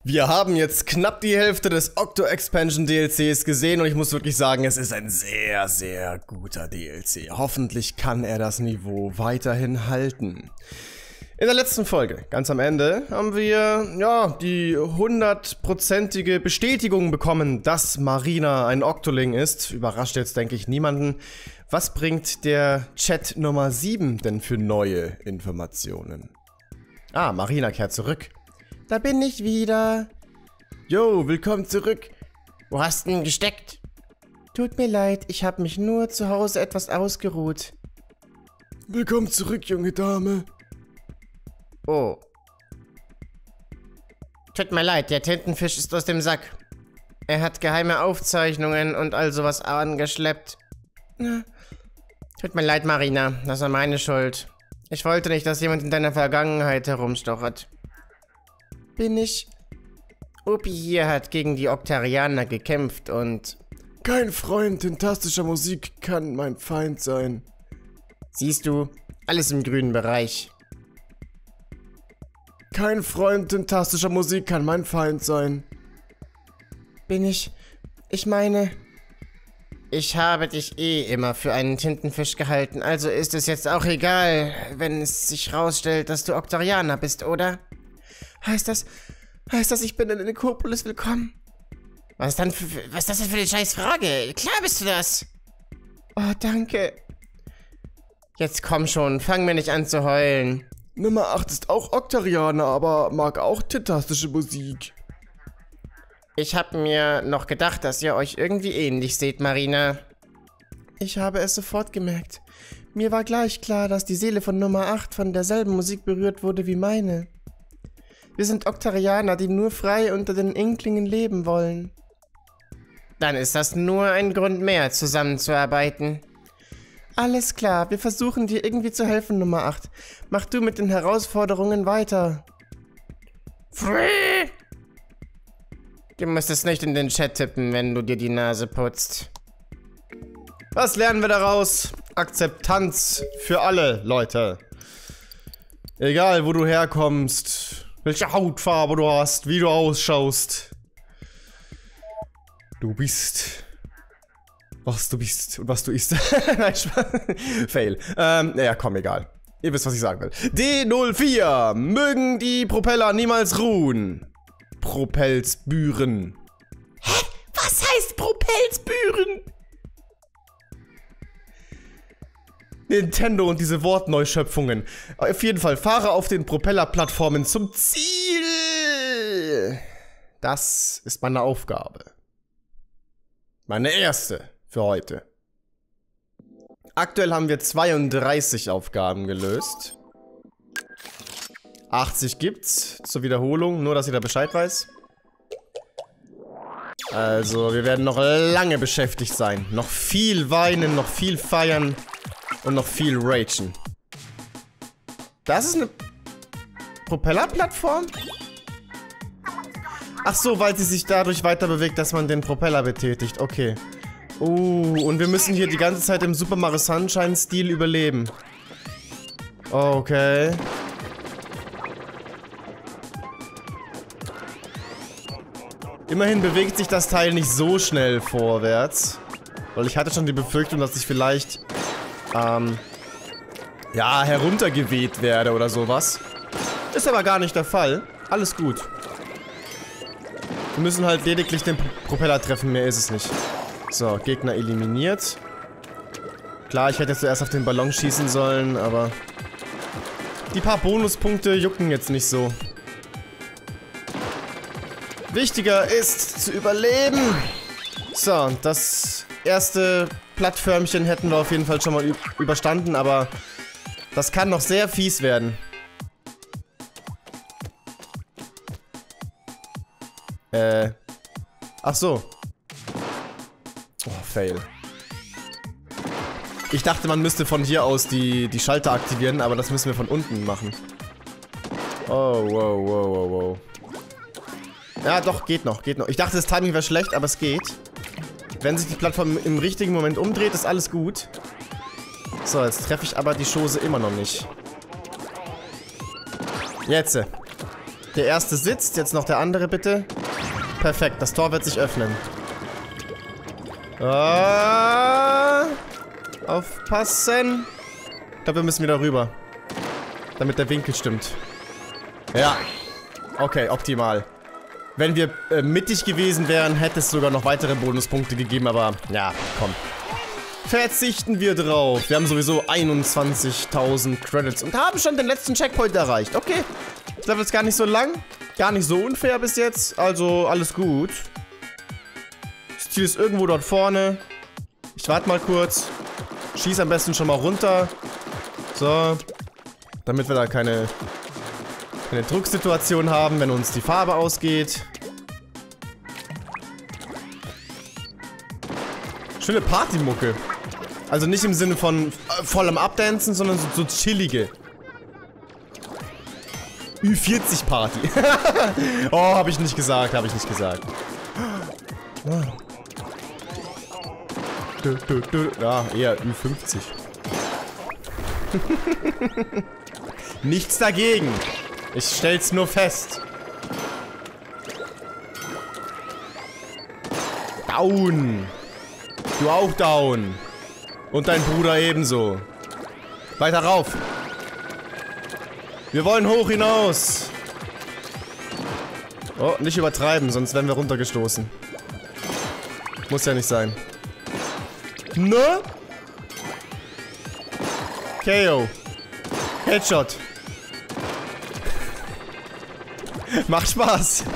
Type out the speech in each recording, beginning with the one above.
Wir haben jetzt knapp die Hälfte des Octo Expansion DLCs gesehen und ich muss wirklich sagen, es ist ein sehr, sehr guter DLC. Hoffentlich kann er das Niveau weiterhin halten. In der letzten Folge, ganz am Ende, haben wir, ja, die 100%ige Bestätigung bekommen, dass Marina ein Octoling ist. Überrascht jetzt, denke ich, niemanden. Was bringt der Chat Nummer 7 denn für neue Informationen? Ah, Marina kehrt zurück. Da bin ich wieder. Jo, willkommen zurück. Wo hast du denn gesteckt? Tut mir leid, ich habe mich nur zu Hause etwas ausgeruht. Willkommen zurück, junge Dame. Oh. Tut mir leid, der Tintenfisch ist aus dem Sack. Er hat geheime Aufzeichnungen und all sowas angeschleppt. Tut mir leid, Marina, das war meine Schuld. Ich wollte nicht, dass jemand in deiner Vergangenheit herumstochert. Bin ich? Opi hier hat gegen die Octarianer gekämpft und... Kein Freund tintastischer Musik kann mein Feind sein. Siehst du, alles im grünen Bereich. Kein Freund tintastischer Musik kann mein Feind sein. Bin ich? Ich meine... Ich habe dich eh immer für einen Tintenfisch gehalten, also ist es jetzt auch egal, wenn es sich rausstellt, dass du Octarianer bist, oder? Heißt das, ich bin in Nikopolis willkommen? Was ist das denn für eine scheiß Frage? Klar bist du das. Oh, danke. Jetzt komm schon, fang mir nicht an zu heulen. Nummer 8 ist auch Octarianer, aber mag auch tintastische Musik. Ich habe mir noch gedacht, dass ihr euch irgendwie ähnlich seht, Marina. Ich habe es sofort gemerkt. Mir war gleich klar, dass die Seele von Nummer 8 von derselben Musik berührt wurde wie meine. Wir sind Octarianer, die nur frei unter den Inklingen leben wollen. Dann ist das nur ein Grund mehr, zusammenzuarbeiten. Alles klar, wir versuchen dir irgendwie zu helfen, Nummer 8. Mach du mit den Herausforderungen weiter. Free! Du musst es nicht in den Chat tippen, wenn du dir die Nase putzt. Was lernen wir daraus? Akzeptanz für alle Leute. Egal, wo du herkommst, welche Hautfarbe du hast, wie du ausschaust. Du bist, was du bist und was du isst. Nein, Spaß. Fail. Naja, komm, egal. Ihr wisst, was ich sagen will. D04. Mögen die Propeller niemals ruhen. Propelsbüren. Hä? Was heißt Propelsbüren? Nintendo und diese Wortneuschöpfungen. Auf jeden Fall, fahre auf den Propellerplattformen zum Ziel. Das ist meine Aufgabe. Meine erste für heute. Aktuell haben wir 32 Aufgaben gelöst. 80 gibt's zur Wiederholung, nur dass ihr da Bescheid weiß. Also, wir werden noch lange beschäftigt sein. Noch viel weinen, noch viel feiern und noch viel ragen. Das ist eine Propellerplattform? Ach so, weil sie sich dadurch weiter bewegt, dass man den Propeller betätigt. Okay. Und wir müssen hier die ganze Zeit im Super Mario Sunshine-Stil überleben. Okay. Immerhin bewegt sich das Teil nicht so schnell vorwärts. Weil ich hatte schon die Befürchtung, dass ich vielleicht, ja, heruntergeweht werde oder sowas. Ist aber gar nicht der Fall. Alles gut. Wir müssen halt lediglich den Propeller treffen, mehr ist es nicht. So, Gegner eliminiert. Klar, ich hätte jetzt zuerst auf den Ballon schießen sollen, aber die paar Bonuspunkte jucken jetzt nicht so. Wichtiger ist zu überleben. So, das erste Plattförmchen hätten wir auf jeden Fall schon mal überstanden, aber das kann noch sehr fies werden. Ach so. Oh, fail. Ich dachte, man müsste von hier aus die Schalter aktivieren, aber das müssen wir von unten machen. Oh, wow, wow, wow, wow. Ja, doch, geht noch, geht noch. Ich dachte, das Timing wäre schlecht, aber es geht. Wenn sich die Plattform im richtigen Moment umdreht, ist alles gut. So, jetzt treffe ich aber die Chose immer noch nicht. Jetzt. Der erste sitzt, jetzt noch der andere bitte. Perfekt, das Tor wird sich öffnen. Aufpassen. Ich glaube, wir müssen wieder rüber. Damit der Winkel stimmt. Ja. Okay, optimal. Wenn wir mittig gewesen wären, hätte es sogar noch weitere Bonuspunkte gegeben, aber ja, komm. Verzichten wir drauf. Wir haben sowieso 21.000 Credits und haben schon den letzten Checkpoint erreicht. Okay. Das Level ist gar nicht so lang. Gar nicht so unfair bis jetzt. Also alles gut. Das Ziel ist irgendwo dort vorne. Ich warte mal kurz. Schieß am besten schon mal runter. So. Damit wir da keine Drucksituation haben, wenn uns die Farbe ausgeht. Schöne Partymucke. Also nicht im Sinne von voll am Abdancen, sondern so chillige. Ü40 Party. Oh, habe ich nicht gesagt, habe ich nicht gesagt. Ja, eher Ü50. Nichts dagegen. Ich stell's nur fest. Down. Du auch down. Und dein Bruder ebenso. Weiter rauf. Wir wollen hoch hinaus. Oh, nicht übertreiben, sonst werden wir runtergestoßen. Muss ja nicht sein. Ne? KO. Headshot. Macht Spaß.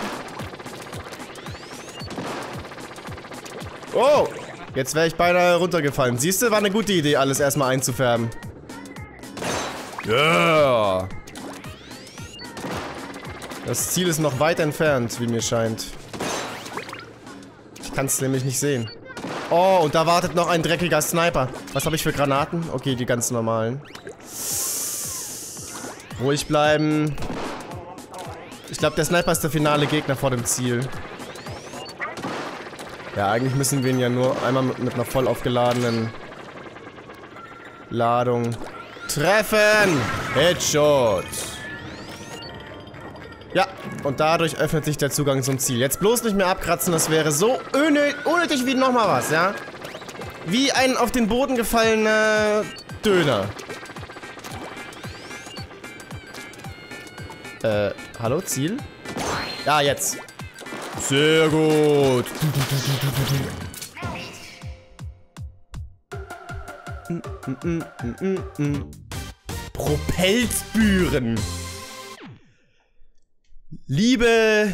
Oh. Jetzt wäre ich beinahe runtergefallen. Siehst du, war eine gute Idee, alles erstmal einzufärben. Yeah. Das Ziel ist noch weit entfernt, wie mir scheint. Ich kann es nämlich nicht sehen. Oh, und da wartet noch ein dreckiger Sniper. Was habe ich für Granaten? Okay, die ganz normalen. Ruhig bleiben. Ich glaube, der Sniper ist der finale Gegner vor dem Ziel. Ja, eigentlich müssen wir ihn ja nur einmal mit einer voll aufgeladenen Ladung treffen. Headshot. Ja, und dadurch öffnet sich der Zugang zum Ziel. Jetzt bloß nicht mehr abkratzen, das wäre so unnötig wie nochmal was, ja? Wie ein auf den Boden gefallener Döner. Hallo, Ziel? Ja, jetzt. Sehr gut. Propellspüren. Liebe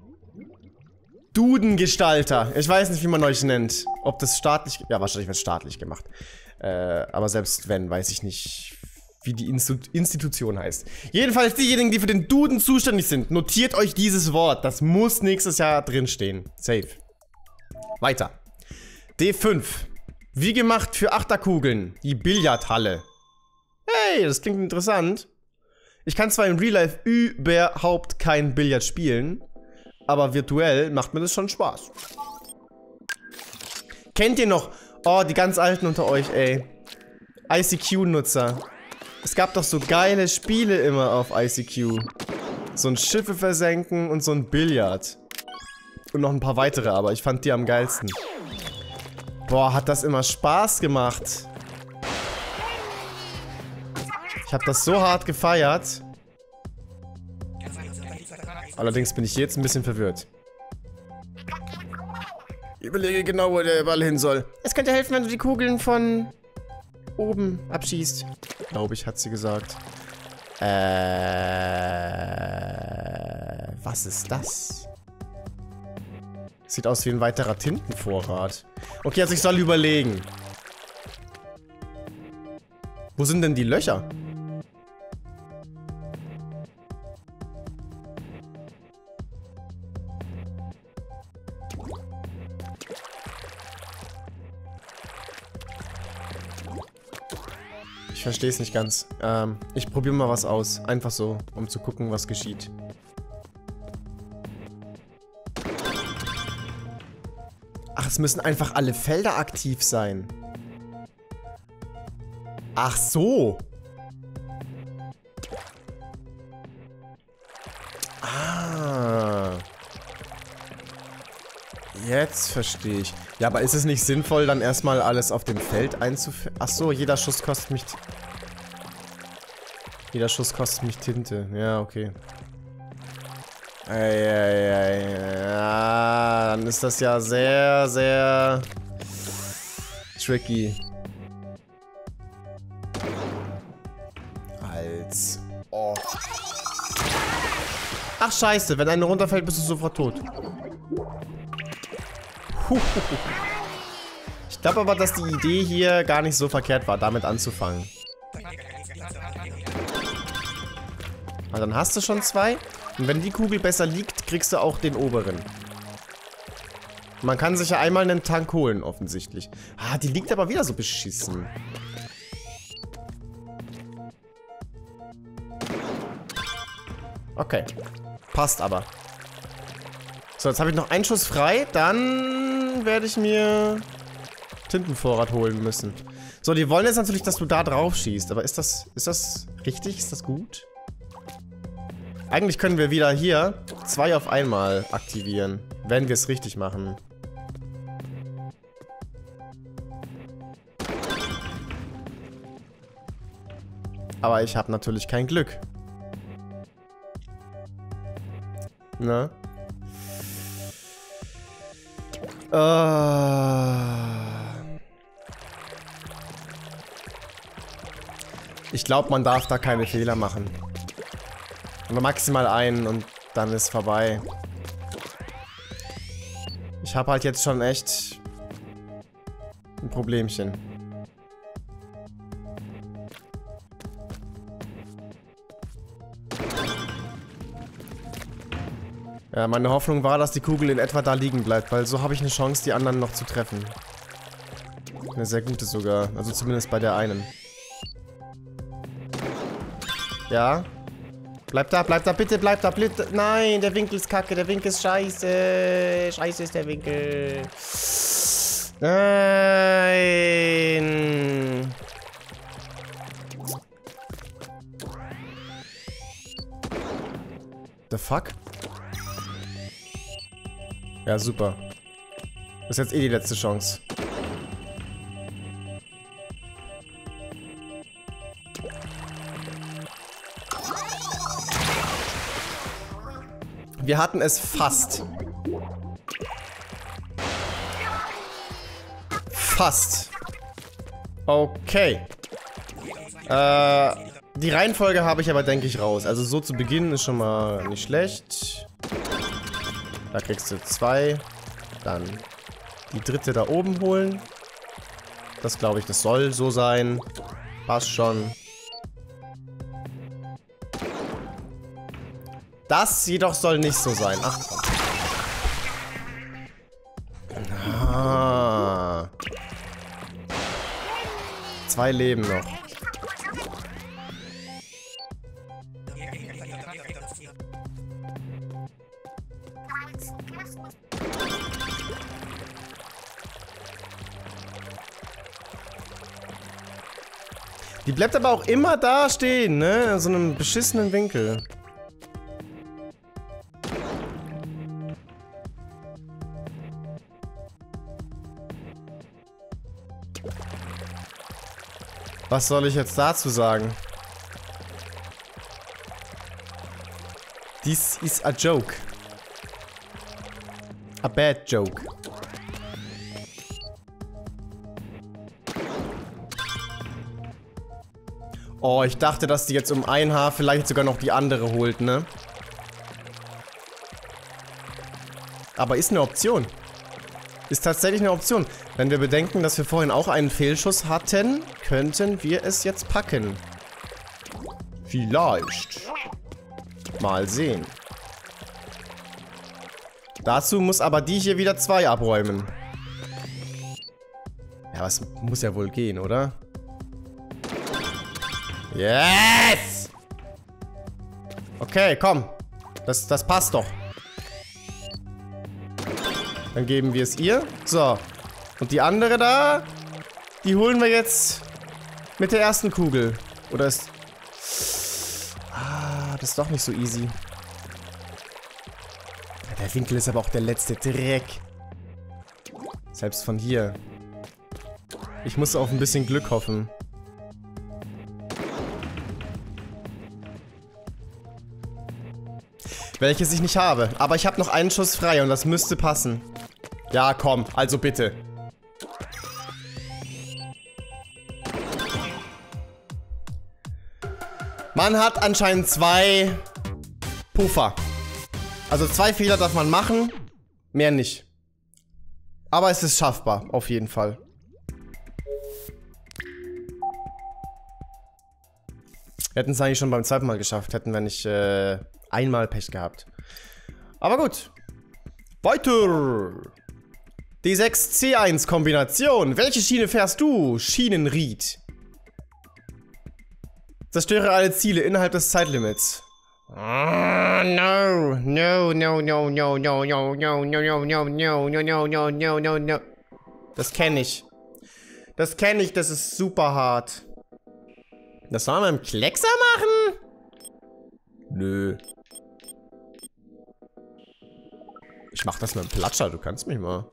Dudengestalter. Ich weiß nicht, wie man euch nennt. Ob das staatlich... Ja, wahrscheinlich wird es staatlich gemacht. Aber selbst wenn, weiß ich nicht, wie die Institution heißt. Jedenfalls diejenigen, die für den Duden zuständig sind. Notiert euch dieses Wort. Das muss nächstes Jahr drinstehen. Safe. Weiter. D5. Wie gemacht für Achterkugeln. Die Billardhalle. Hey, das klingt interessant. Ich kann zwar im Real Life überhaupt kein Billard spielen, aber virtuell macht mir das schon Spaß. Kennt ihr noch, oh, die ganz Alten unter euch, ey. ICQ-Nutzer. Es gab doch so geile Spiele immer auf ICQ. So ein Schiffe versenken und so ein Billard. Und noch ein paar weitere, aber ich fand die am geilsten. Boah, hat das immer Spaß gemacht. Ich habe das so hart gefeiert. Allerdings bin ich jetzt ein bisschen verwirrt. Ich überlege genau, wo der Ball hin soll. Es könnte helfen, wenn du die Kugeln von oben abschießt. Glaube ich, hat sie gesagt. Was ist das? Sieht aus wie ein weiterer Tintenvorrat. Okay, also ich soll überlegen. Wo sind denn die Löcher? Ich verstehe es nicht ganz. Ich probiere mal was aus. Einfach so, um zu gucken, was geschieht. Ach, es müssen einfach alle Felder aktiv sein. Ach so. Ah. Jetzt verstehe ich. Ja, aber ist es nicht sinnvoll, dann erstmal alles auf dem Feld einzuführen? Ach so, jeder Schuss kostet mich... Jeder Schuss kostet mich Tinte. Ja, okay. Ja, dann ist das ja sehr, sehr... tricky. Als... Oh. Ach scheiße, wenn eine runterfällt, bist du sofort tot. Ich glaube aber, dass die Idee hier gar nicht so verkehrt war, damit anzufangen. Aber dann hast du schon 2. Und wenn die Kugel besser liegt, kriegst du auch den oberen. Man kann sich ja einmal einen Tank holen, offensichtlich. Ah, die liegt aber wieder so beschissen. Okay. Passt aber. So, jetzt habe ich noch einen Schuss frei. Dann werde ich mir Tintenvorrat holen müssen. So, die wollen jetzt natürlich, dass du da drauf schießt. Aber ist das richtig? Ist das gut? Eigentlich können wir wieder hier 2 auf einmal aktivieren. Wenn wir es richtig machen. Aber ich habe natürlich kein Glück. Ne? Ich glaube, man darf da keine Fehler machen. Nur maximal einen und dann ist vorbei. Ich habe halt jetzt schon echt ein Problemchen. Ja, meine Hoffnung war, dass die Kugel in etwa da liegen bleibt, weil so habe ich eine Chance, die anderen noch zu treffen. Eine sehr gute sogar, also zumindest bei der einen. Ja. Bleib da, bitte, bleib da, bitte. Nein, der Winkel ist kacke, der Winkel ist scheiße. Scheiße ist der Winkel. Nein. The fuck? Ja, super. Das ist jetzt eh die letzte Chance. Wir hatten es fast. Fast. Okay. Die Reihenfolge habe ich aber, denke ich, raus. Also so zu Beginn ist schon mal nicht schlecht. Da kriegst du 2. Dann die dritte da oben holen. Das glaube ich, das soll so sein. Passt schon. Das jedoch soll nicht so sein. Ach komm. Ah. 2 Leben noch. Die bleibt aber auch immer da stehen, ne? In so einem beschissenen Winkel. Was soll ich jetzt dazu sagen? This is a joke. A bad joke. Oh, ich dachte, dass die jetzt um ein Haar vielleicht sogar noch die andere holt, ne? Aber ist eine Option. Ist tatsächlich eine Option. Wenn wir bedenken, dass wir vorhin auch einen Fehlschuss hatten, könnten wir es jetzt packen. Vielleicht. Mal sehen. Dazu muss aber die hier wieder 2 abräumen. Ja, was muss ja wohl gehen, oder? Yes! Okay, komm. Das passt doch. Dann geben wir es ihr. So. Und die andere da, die holen wir jetzt mit der ersten Kugel. Oder ist... Ah, das ist doch nicht so easy. Der Winkel ist aber auch der letzte Dreck. Selbst von hier. Ich muss auf ein bisschen Glück hoffen. Welches ich nicht habe. Aber ich habe noch einen Schuss frei und das müsste passen. Ja, komm. Also bitte. Man hat anscheinend 2 Puffer. Also 2 Fehler darf man machen. Mehr nicht. Aber es ist schaffbar. Auf jeden Fall. Wir hätten es eigentlich schon beim zweiten Mal geschafft. Hätten wir nicht einmal Pech gehabt. Aber gut. Weiter. D6-C1-Kombination. Welche Schiene fährst du? Schienenried. Zerstöre alle Ziele innerhalb des Zeitlimits. Oh, no. No, no, no, no, no, no, no, no, no, no, no, no, no, no, no, no, no. Das kenne ich. Das kenne ich, das ist super hart. Das soll man mit dem Kleckser machen? Nö. Ich mach das mit dem Platscher, du kannst mich mal.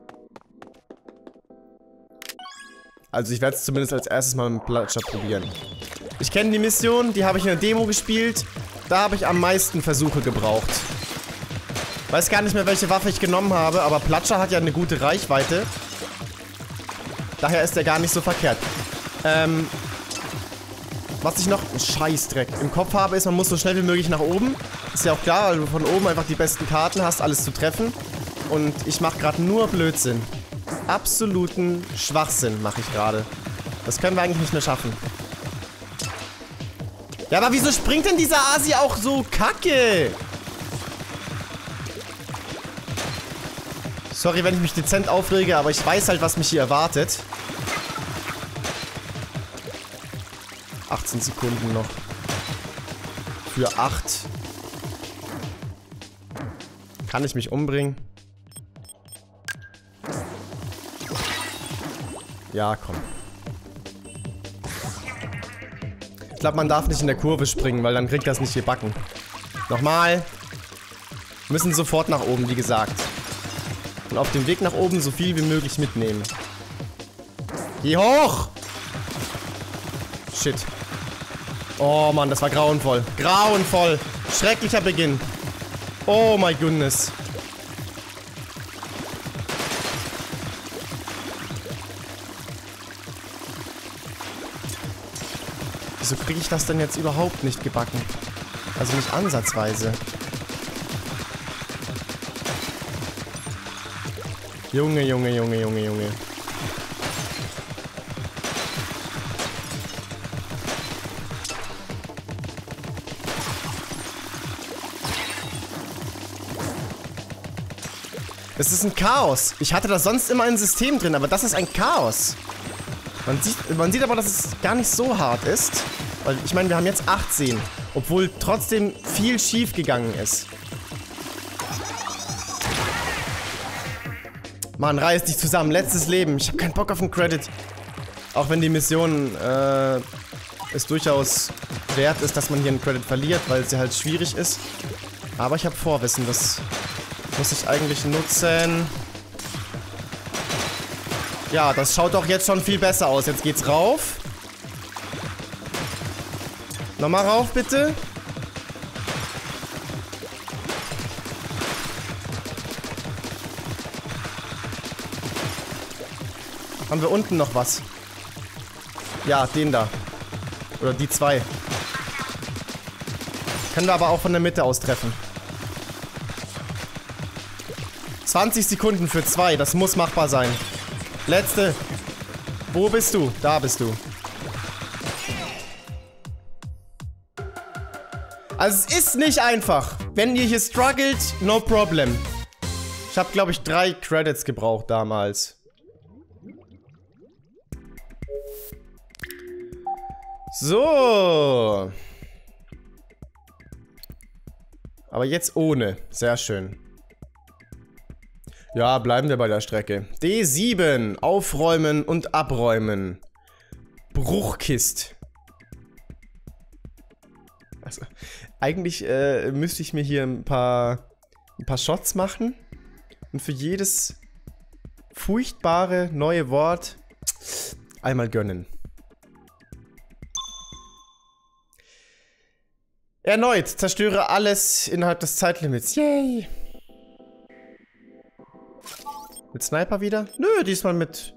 Also ich werde es zumindest als erstes mal mit dem Platscher probieren. Ich kenne die Mission, die habe ich in der Demo gespielt. Da habe ich am meisten Versuche gebraucht. Weiß gar nicht mehr, welche Waffe ich genommen habe, aber Platscher hat ja eine gute Reichweite. Daher ist der gar nicht so verkehrt. Was ich noch, Scheißdreck, im Kopf habe, ist, man muss so schnell wie möglich nach oben. Ist ja auch klar, weil du von oben einfach die besten Karten hast, alles zu treffen. Und ich mache gerade nur Blödsinn. Absoluten Schwachsinn mache ich gerade. Das können wir eigentlich nicht mehr schaffen. Ja, aber wieso springt denn dieser Asi auch so kacke? Sorry, wenn ich mich dezent aufrege, aber ich weiß halt, was mich hier erwartet. 18 Sekunden noch. Für 8. Kann ich mich umbringen? Ja, komm. Ich glaube, man darf nicht in der Kurve springen, weil dann kriegt das nicht gebacken. Nochmal. Wir müssen sofort nach oben, wie gesagt. Und auf dem Weg nach oben so viel wie möglich mitnehmen. Geh hoch! Shit. Oh Mann, das war grauenvoll. Grauenvoll. Schrecklicher Beginn. Oh my goodness. Wieso kriege ich das denn jetzt überhaupt nicht gebacken? Also nicht ansatzweise. Junge, Junge, Junge, Junge, Junge. Es ist ein Chaos. Ich hatte da sonst immer ein System drin, aber das ist ein Chaos. Man sieht aber, dass es gar nicht so hart ist. Weil, ich meine, wir haben jetzt 18. Obwohl trotzdem viel schief gegangen ist. Mann, reiß dich zusammen. Letztes Leben. Ich habe keinen Bock auf einen Credit. Auch wenn die Mission es durchaus wert ist, dass man hier einen Credit verliert, weil sie halt schwierig ist. Aber ich habe Vorwissen. Das muss ich eigentlich nutzen. Ja, das schaut doch jetzt schon viel besser aus. Jetzt geht's rauf. Nochmal rauf, bitte. Haben wir unten noch was? Ja, den da. Oder die 2. Können wir aber auch von der Mitte aus treffen. 20 Sekunden für 2. Das muss machbar sein. Letzte. Wo bist du? Da bist du. Also es ist nicht einfach. Wenn ihr hier struggelt, no problem. Ich habe, glaube ich, 3 Credits gebraucht damals. So. Aber jetzt ohne. Sehr schön. Ja, bleiben wir bei der Strecke. D7. Aufräumen und abräumen. Bruchkist. Also, eigentlich müsste ich mir hier ein paar Shots machen. Und für jedes furchtbare neue Wort einmal gönnen. Erneut, zerstöre alles innerhalb des Zeitlimits. Yay! Mit Sniper wieder? Nö, diesmal mit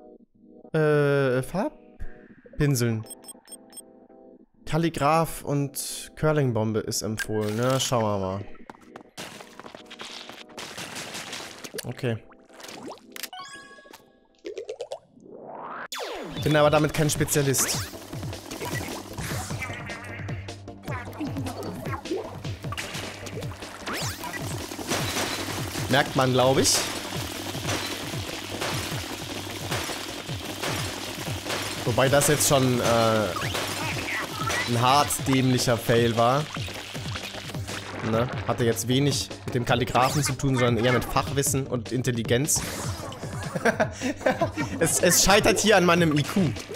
Farbpinseln. Kalligraph und Curlingbombe ist empfohlen. Na, schauen wir mal. Okay. Bin aber damit kein Spezialist. Merkt man, glaube ich. Wobei das jetzt schon ein hart dämlicher Fail war. Ne? Hatte jetzt wenig mit dem Kalligraphen zu tun, sondern eher mit Fachwissen und Intelligenz. es scheitert hier an meinem IQ.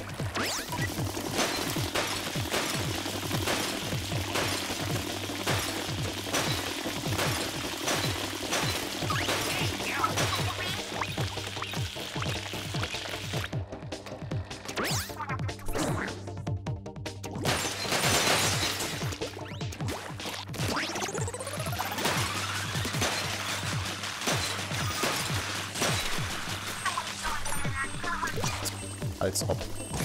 Als ob.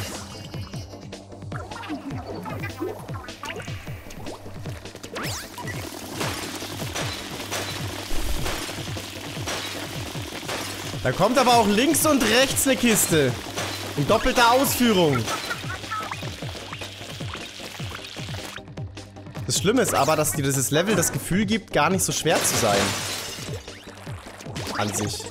Da kommt aber auch links und rechts eine Kiste. In doppelter Ausführung. Das Schlimme ist aber, dass dir dieses Level das Gefühl gibt, gar nicht so schwer zu sein. An sich.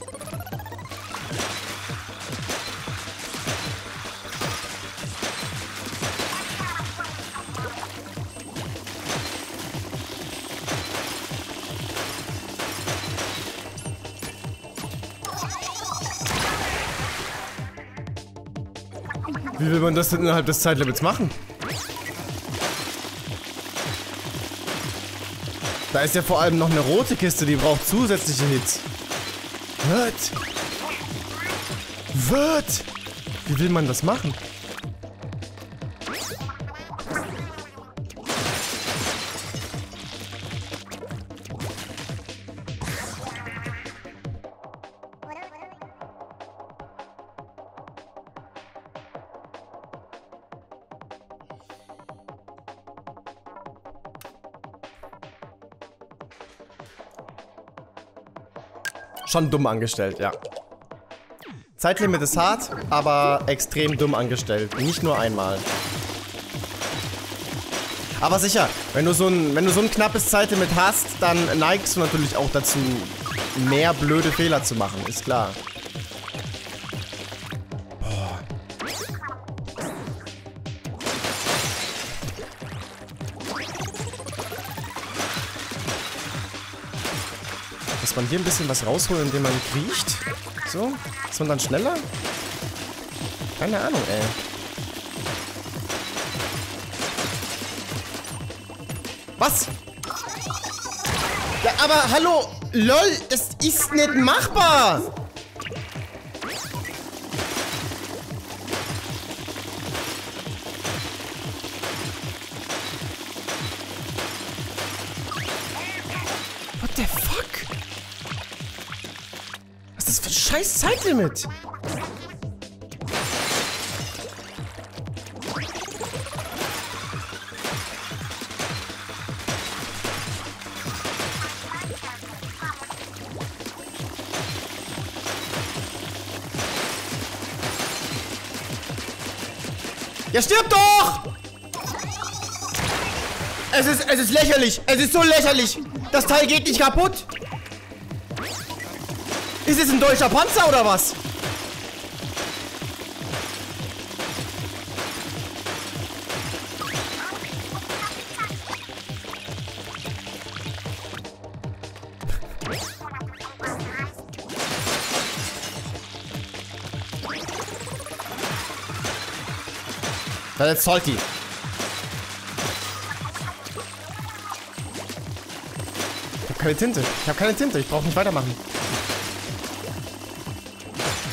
Wie will man das denn innerhalb des Zeitlimits machen? Da ist ja vor allem noch eine rote Kiste, die braucht zusätzliche Hits. What? Wie will man das machen? Schon dumm angestellt, ja. Zeitlimit ist hart, aber extrem dumm angestellt. Nicht nur einmal. Aber sicher, wenn du so ein knappes Zeitlimit hast, dann neigst du natürlich auch dazu, mehr blöde Fehler zu machen. Ist klar. Boah. Muss man hier ein bisschen was rausholen, indem man kriecht? So? Ist man dann schneller? Keine Ahnung, ey. Was? Ja, aber hallo! LOL, es ist nicht machbar! What the fuck? Was ist das für ein scheiß Zeitlimit? Ja, stirb doch! Es ist lächerlich. Es ist so lächerlich. Das Teil geht nicht kaputt. Ist es ein deutscher Panzer oder was? Das ist salty. Ich habe keine Tinte. Ich brauche nicht weitermachen.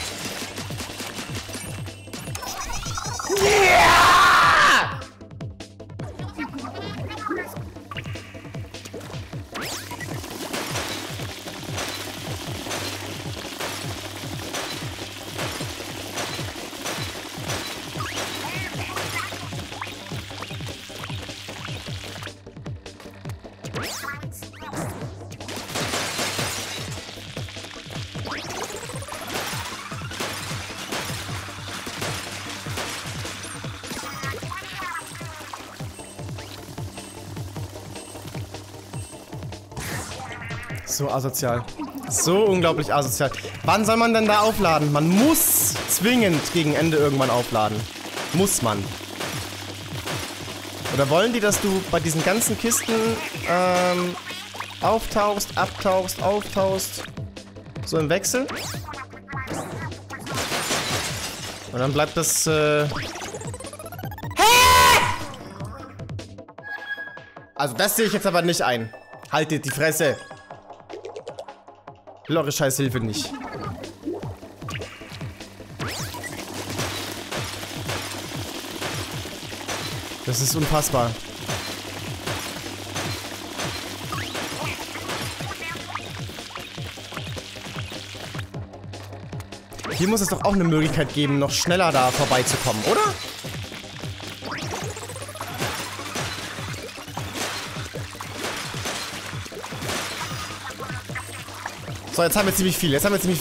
So asozial. So unglaublich asozial. Wann soll man denn da aufladen? Man muss zwingend gegen Ende irgendwann aufladen. Muss man. Oder wollen die, dass du bei diesen ganzen Kisten auftauchst, abtauchst, auftauchst? So im Wechsel? Und dann bleibt das, Also das sehe ich jetzt aber nicht ein. Haltet die Fresse. Will eure Scheißhilfe nicht. Das ist unfassbar. Hier muss es doch auch eine Möglichkeit geben, noch schneller da vorbeizukommen, oder? So, jetzt haben wir ziemlich viel.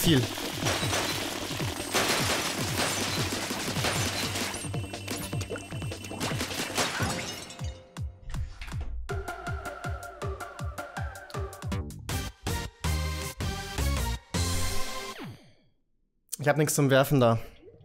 Ich habe nichts zum Werfen da.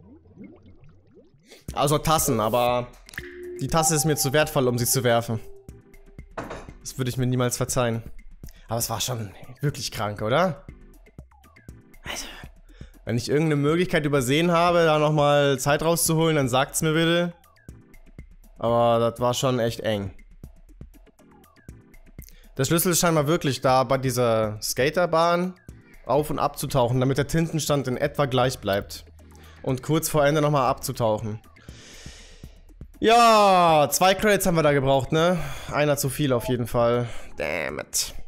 Also Tassen, aber die Tasse ist mir zu wertvoll, um sie zu werfen. Das würde ich mir niemals verzeihen. Aber es war schon wirklich krank, oder? Also, wenn ich irgendeine Möglichkeit übersehen habe, da nochmal Zeit rauszuholen, dann sagt's mir bitte. Aber das war schon echt eng. Der Schlüssel ist scheinbar wirklich da bei dieser Skaterbahn auf- und abzutauchen, damit der Tintenstand in etwa gleich bleibt. Und kurz vor Ende nochmal abzutauchen. Ja, 2 Credits haben wir da gebraucht, ne? Einer zu viel auf jeden Fall. Damn it.